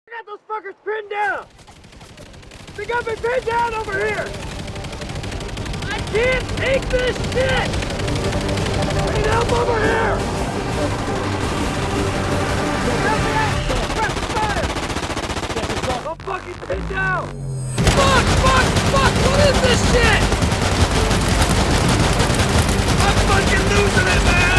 I got those fuckers pinned down! They got me pinned down over here! I can't take this shit! I need help over here! Help me out! Press fire! I'm fucking pinned down! Fuck! Fuck! Fuck! What is this shit? I'm fucking losing it, man!